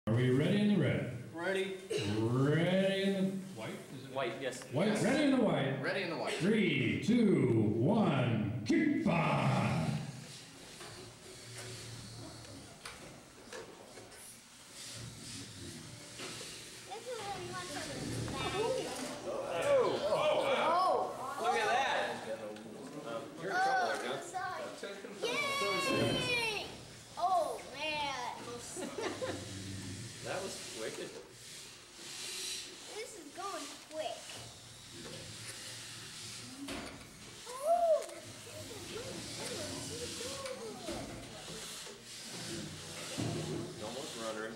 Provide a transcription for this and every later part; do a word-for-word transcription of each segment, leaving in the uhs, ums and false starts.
Are we ready in the red? Ready. Ready in the white? Is it White, yes. White, yes. ready in the white. Ready in the white. Three, two, one, kick bar! Oh! Oh! Look at that! You're in trouble there, John. Yay! Oh, man. That was wicked. This is going quick. Oh! Almost runnering.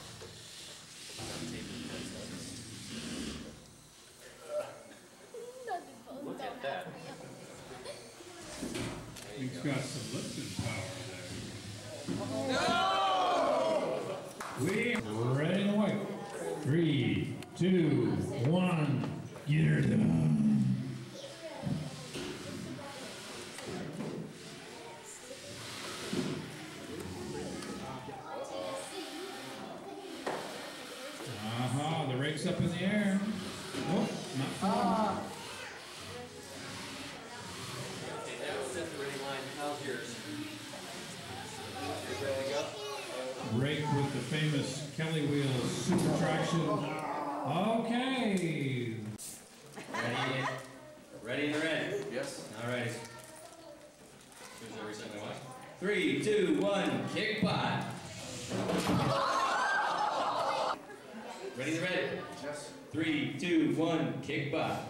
Look at that. He's got some lifting power there. No! We ready in the white. Three, two, one, get her done. Uh-huh, the rake's up in the air. Oh, not far. Okay, that was at the ready line. How's yours? You ready to go? Rake with the famous Kelly wheel super traction. Okay. Ready in, ready in the red? Yes. All right. Here's every single one. Three, two, one, kick pot. Ready in the red? Yes. Three, two, one, kick pot.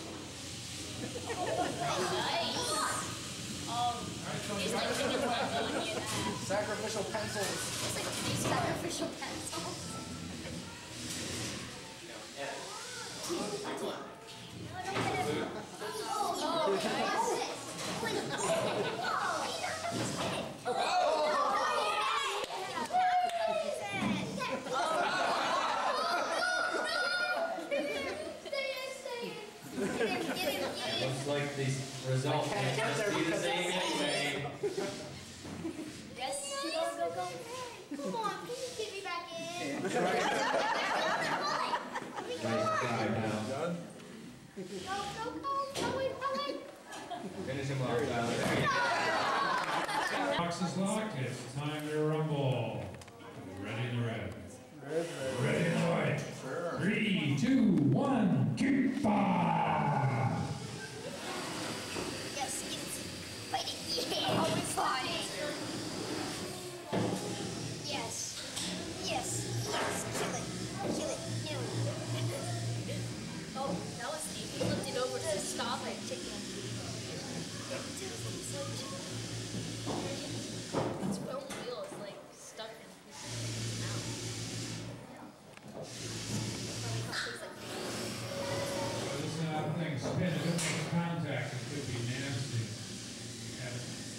Sacrificial pencils. It's like these sacrificial pencils. Yeah. Oh, that's it. Looks like these results can't be the same anyway. Yes, go, go, go. Come on, can you get me back in? Nice guy now. Go, go, go. Go, wait, go, wait. Finish him off, Tyler. There you go. Box is locked. It's time to rumble. Ready in the red. Ready in the white. Three, two, one, kick bar! Yes, yes. Fight it. Yeah, oh, it's fighting. Yes. Yes. Yes. Kill it. Kill it. Kill it. Oh, that was deep. He flipped it over to stop it. Chicken. Its own wheel is like stuck in his mouth. This uh, thing spin, it doesn't make contact, it could be nasty. Yeah.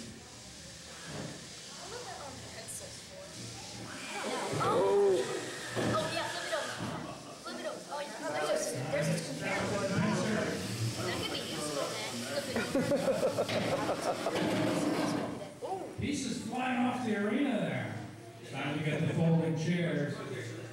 Oh! Oh yeah, flip it over. Flip it over. Oh yeah, there's a, there's a comparison. That could be useful, man. Flip it. Pieces flying off the arena there. Time to get the folding chairs.